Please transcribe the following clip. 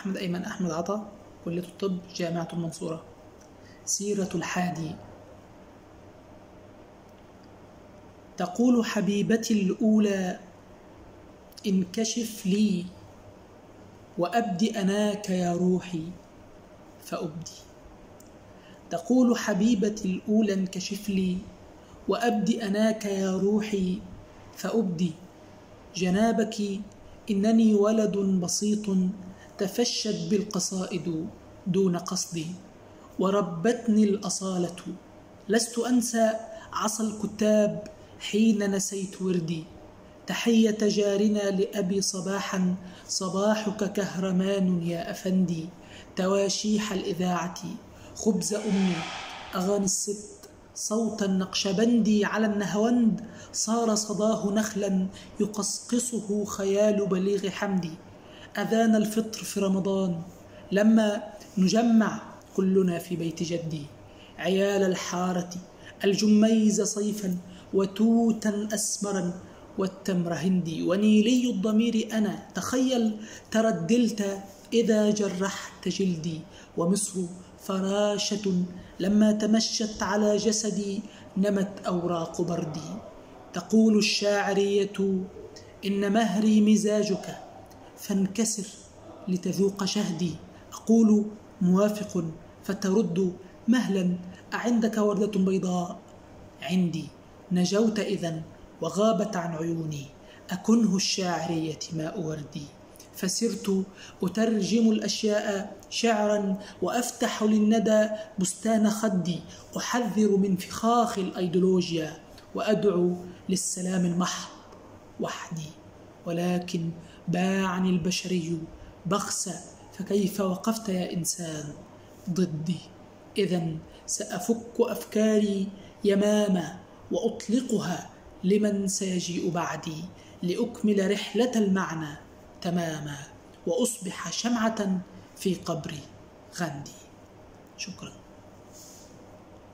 أحمد أيمن أحمد عطا، كلية الطب، جامعة المنصورة. سيرة الحادي. تقول حبيبتي الأولى: انكشف لي وأبدي أناك يا روحي فأبدي. تقول حبيبتي الأولى: انكشف لي وأبدي أناك يا روحي فأبدي جنابك، إنني ولد بسيط تفشت بالقصائد دون قصدي، وربتني الأصالة لست أنسى عصا الكتاب حين نسيت وردي. تحية جارنا لأبي صباحا: صباحك كهرمان يا أفندي. تواشيح الإذاعة خبز أمي، أغاني الست صوت النقشبندي على النهوند صار صداه نخلا يقصقصه خيال بليغ حمدي. أذان الفطر في رمضان لما نجمع كلنا في بيت جدي، عيال الحارة الجميز صيفا وتوتا أسمرا والتمر هندي. ونيلي الضمير أنا تخيل تردلت إذا جرحت جلدي، ومصر فراشة لما تمشت على جسدي نمت أوراق بردي. تقول الشاعرية: إن مهري مزاجك فانكسر لتذوق شهدي. أقول موافق فترد مهلا: أعندك وردة بيضاء؟ عندي. نجوت إذن وغابت عن عيوني أكنه الشاعرية ماء وردي. فسرت أترجم الأشياء شعرا وأفتح للندى بستان خدي، أحذر من فخاخ الأيديولوجيا وأدعو للسلام المحض وحدي. ولكن باعني البشري بخسا، فكيف وقفت يا إنسان ضدي؟ إذن سأفك أفكاري يماما وأطلقها لمن سيجيء بعدي، لأكمل رحلة المعنى تماما وأصبح شمعة في قبر غاندي. شكرا.